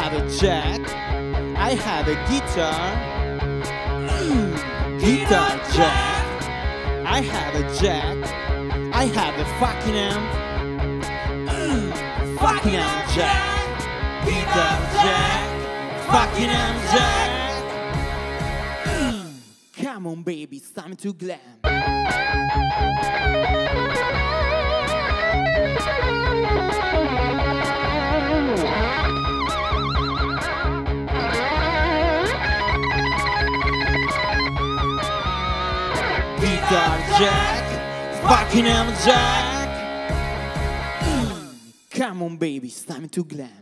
have a jack. I have a guitar. Guitar jack. I have a jack. I have a fucking amp. Fucking amp jack. Guitar jack. Fucking amp jack. Come on baby, it's time to glam. Guitar jack, fucking amp jack. Come on baby, it's time to glam.